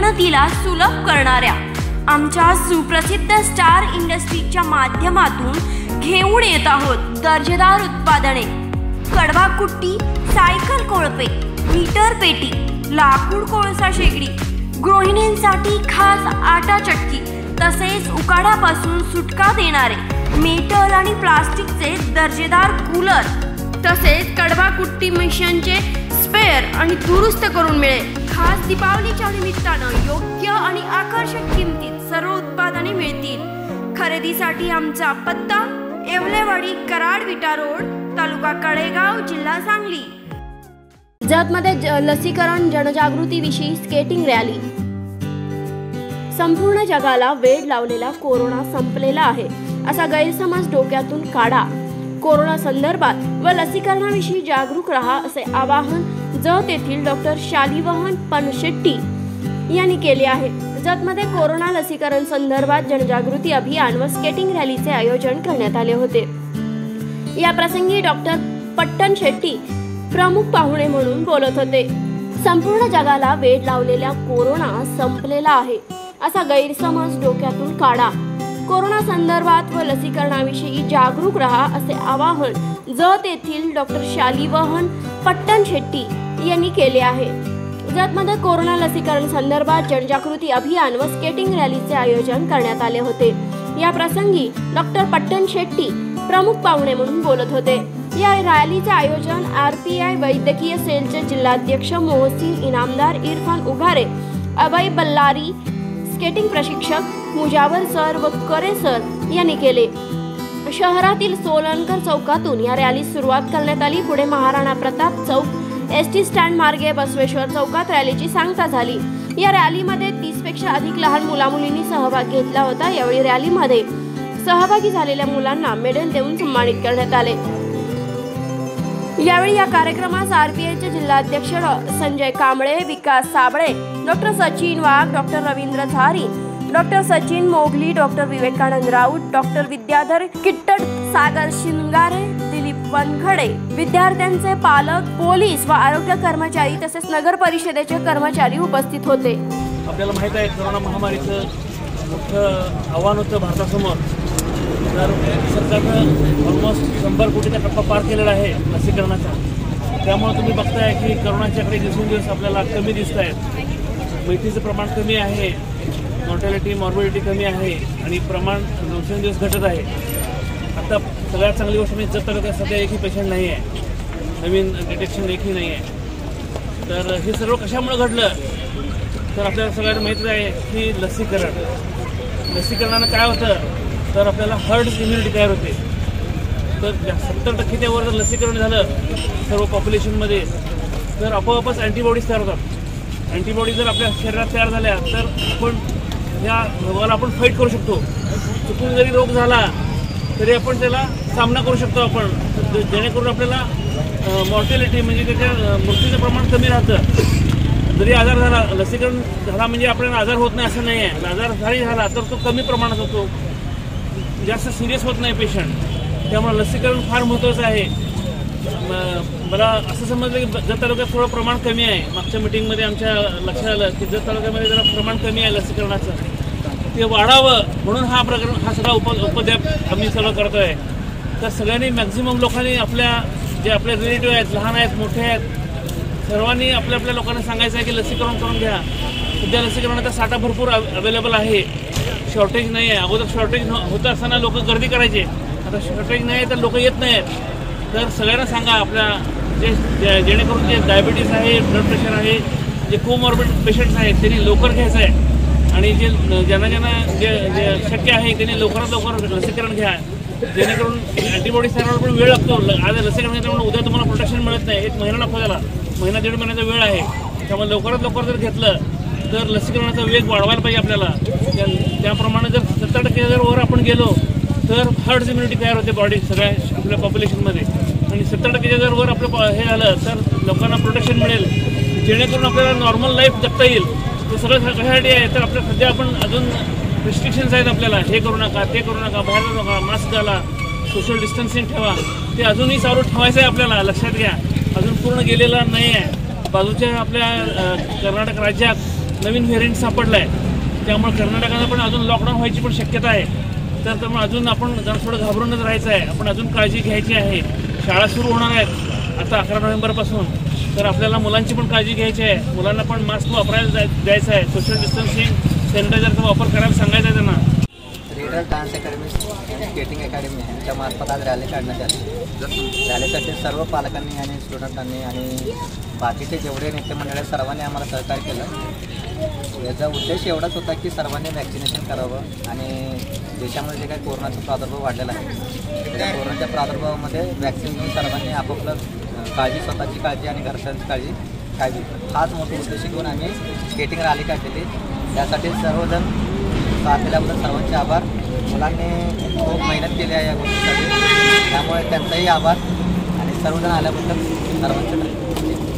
उन्नतीला सुलभ करणाऱ्या आमच्या सुप्रसिद्ध स्टार इंडस्ट्रीजच्या माध्यमातून घेऊन येत आहोत दर्जेदार उत्पादने। कडवा कुट्टी, सायकल कोळपे, मीटर पेटी, लाकूड कोळसा शेगडी, गृहिणींसाठी खास आटा चटकी, तसेच उकाड्यापासून सुटका देणारे मेटल आणि प्लास्टिकचे दर्जेदार कूलर, तसेच कडवा कुट्टी मशीनचे स्पेअर आणि दुरुस्त करून मिळेल। खास दीपावलीच्या निमित्तानं योग्य आणि आकर्षक किमतीत सर्व उत्पादने मिळतील। खरेदीसाठी आमचा पत्ता येवलेवाडी, कराड विटा रोड, तालुका कडेगाव, जिल्हा सांगली। जतमध्ये लसीकरण जनजागृतीविषयी स्केटिंग रॅली। संपूर्ण जगाला वेड लावलेला कोरोना संपलेला आहे असा गैरसमज डोक्यातून काढा। कोरोना संदर्भात व लसीकरणाविषयी जागरूक रहा असे आवाहन जत येथील डॉक्टर शालिवाहन पनशेट्टी यांनी केले आहे। जतमध्ये कोरोना लसीकरण संदर्भात जनजागृती अभियान व स्केटिंग रॅलीचे आयोजन करण्यात आले होते। या प्रसंगी डॉक्टर पट्टण शेट्टी प्रमुख पाहुणे म्हणून बोलत होते। संपूर्ण जगाला वेड लावलेला कोरोना संपलेला आहे असा गैरसमज डोक्यातून काढा। कोरोना संदर्भात व लसीकरणाविषयी जागरूक रहा असे आवाहन जत येथील डॉक्टर शालिवाहन पट्टण शेट्टी यांनी केले आहे। जतमध्ये कोरोना लसीकरण संदर्भात जनजागृती अभियान व स्केटिंग रॅलीचे आयोजन करण्यात आले होते। या प्रसंगी डॉक्टर पट्टण शेट्टी प्रमुख पाहुणे म्हणून बोलत होते। या रॅलीचे आयोजन RPI वैद्यकीय सेलचे जिल्हाध्यक्ष मोहसिन इनामदार, इरफान उघारे, अभय बल्लारी, स्केटिंग प्रशिक्षक मुजावर सर व करे सर यांनी केले। शहरातील सोलनकर चौकातून या रॅलीस सुरुवात करण्यात आली। पुढे महाराणा प्रताप चौक, ST स्टँड मार्गे बसवेश्वर चौकात रॅलीची सांगता झाली। या रॅलीमध्ये 30 पेक्षा अधिक लहान मुलामुलींनी सहभाग घेतला होता। यावेळी रॅलीमध्ये सहभागी झालेल्या मुलांना मेडल देऊन सन्मानित करण्यात आले। यावेळी या कार्यक्रमास RPIचे जिल्हाध्यक्ष Sanjay Kamble, Vikas Sable, doctor Sachin Wagh, doctor Ravindra Zari, doctor Sachin Mogli, doctor Vivekanand Raut, doctor Vidyadhar Kittad, Sagar Shingare, Dilip Wankhede, विद्यार्थ्यांचे पालक, पोलीस व आरोग्य कर्मचारी तसेच नगर परिषदेचे कर्मचारी उपस्थित होते। आपल्याला माहित आहे कोरोना महामारीचं मोठं आव्हान होतं भारतासमोर। तर सरकारनं ऑलमोस्ट 100 कोटीचा टप्पा पार केलेला आहे लसीकरणाचा। त्यामुळे तुम्ही बघताय की कोरोनाच्या आकडे दिवसेंदिवस आपल्याला कमी दिसत आहेत। मृत्यूचं प्रमाण कमी आहे, मॉर्टॅलिटी मॉर्बिडिटी कमी आहे आणि प्रमाण दिवसेंदिवस घटत आहे। आता सगळ्यात चांगली गोष्ट म्हणजे जत तालुक्यात सध्या एकही पेशंट नाही आहे, नवीन डिटेक्शन एकही नाही आहे। तर हे सर्व कशामुळे घडलं तर आपल्याला सगळ्यांना माहीत आहे की लसीकरणानं काय होतं तर आपल्याला हर्ड इम्युनिटी तयार होते। तर 70% वर जर लसीकरण झालं सर्व पॉप्युलेशनमध्ये तर आपोआपच अँटीबॉडीज तयार होतात। अँटीबॉडी जर आपल्या शरीरात तयार झाल्या तर आपण या रोगाला आपण फाईट करू शकतो। चुकून जरी रोग झाला तरी आपण त्याला सामना करू शकतो आपण, जेणेकरून आपल्याला मॉर्टॅलिटी म्हणजे त्याच्या मृत्यूचं प्रमाण कमी राहतं। जरी आजार झाला, लसीकरण झाला म्हणजे आपल्याला आजार होत नाही असं नाही आहे। आजार जरी झाला तर तो कमी प्रमाणात होतो, जास्त सिरियस होत नाही पेशंट। त्यामुळे लसीकरण फार महत्त्वाचं आहे। मला असं समजलं की जत तालुक्यात थोडं प्रमाण कमी आहे। मागच्या मीटिंगमध्ये आमच्या लक्षात आलं की जत तालुक्यामध्ये जरा प्रमाण कमी आहे लसीकरणाचं, ते वाढावं म्हणून हा सगळा उपद्व्याप आम्ही सगळं करतो आहे। तर सगळ्यांनी मॅक्झिमम लोकांनी जे आपले रिलेटिव्ह आहेत, लहान आहेत, मोठे आहेत, सर्वांनी आपल्या लोकांना सांगायचं आहे की लसीकरण करून घ्या। सध्या लसीकरणाचा साठा भरपूर अवेलेबल आहे, शॉर्टेज नाही आहे। अगोदर शॉर्टेज होतं असताना लोक गर्दी करायचे, आता शॉर्टेज नाही आहे तर लोक येत नाहीत। तर सगळ्यांना सांगा आपल्या जेणेकरून जे डायबिटीज आहे, ब्लड प्रेशर आहे, जे कोमॉर्बिड पेशंट्स आहेत त्यांनी लवकर घ्यायचं आहे आणि ज्यांना जे शक्य आहे त्यांनी लवकरात लवकर लसीकरण घ्या, जेणेकरून अँटीबॉडीज तयार पण वेळ लागतो। आज लसीकरण घेतल्यामुळे उद्या तुम्हाला प्रोटेक्शन मिळत नाही, 1 महिना लागतो त्याला, महिना 1.5 महिन्याचा वेळ आहे। त्यामुळे लवकरात लवकर जर घेतलं तर लसीकरणाचा वेग वाढवायला पाहिजे आपल्याला। त्याप्रमाणे जर 70% जर वर आपण गेलो तर हर्ड इम्युनिटी तयार होते बॉडी सगळ्या आपल्या पॉप्युलेशनमध्ये, आणि 70% जर वर आपलं हे झालं तर लोकांना प्रोटेक्शन मिळेल, जेणेकरून आपल्याला नॉर्मल लाईफ जगता येईल। ते सगळं कशासाठी आहे तर आपल्या सध्या आपण अजून रिस्ट्रिक्शन्स आहेत आपल्याला, हे करू नका, ते करू नका, बाहेर जाऊ नका, मास्क घाला, सोशल डिस्टन्सिंग ठेवा, ते अजूनही चालू ठेवायचं आहे आपल्याला। लक्षात घ्या, अजून पूर्ण गेलेला नाही आहे। बाजूच्या आपल्या कर्नाटक राज्यात नवीन व्हेरियंट सापडला आहे, त्यामुळे कर्नाटकाला पण अजून लॉकडाऊन व्हायची पण शक्यता आहे. तर त्यामुळे अजून आपण जरा थोडं घाबरूनच राहायचं आहे. आपण अजून काळजी घ्यायची आहे. शाळा सुरू होणार आहेत आता 11 नोव्हेंबरपासून, तर आपल्याला मुलांची पण काळजी घ्यायची आहे. मुलांना पण मास्क वापरायला द्यायचा आहे. सोशल डिस्टन्सिंग, सॅनिटायझरचा वापर करायला सांगायचा आहे त्यांना. रीडर डान्स अकॅडमी आणि स्केटिंग अकॅडमी यांच्यामार्फत आज रॅली काढण्यात आली. रॅलीसाठी सर्व पालकांनी आणि स्टुडंटांनी आणि बाकीचे जेवढे नेते मंडळ आहेत सर्वांनी आम्हाला सहकार्य केलं. याचा उद्देश एवढाच होता की सर्वांनी वॅक्सिनेशन करावं आणि देशामध्ये जे काही कोरोनाचा प्रादुर्भाव वाढलेला आहे त्या कोरोनाच्या प्रादुर्भावामध्ये वॅक्सिन घेऊन सर्वांनी आपापलं काळजी, स्वतःची काळजी आणि घरच्यांची काळजी घ्यावी, हाच मोठा उद्देश घेऊन आम्ही स्केटिंग रॅली काढलेली. त्यासाठी सर्वजण साथ दिल्याबद्दल सर्वांचे आभार. मुलांनी खूप मेहनत केली आहे या गोष्टीसाठी, त्यामुळे त्यांचाही आभार आणि सर्वजण आल्याबद्दल सर्वांचे धन्यवाद.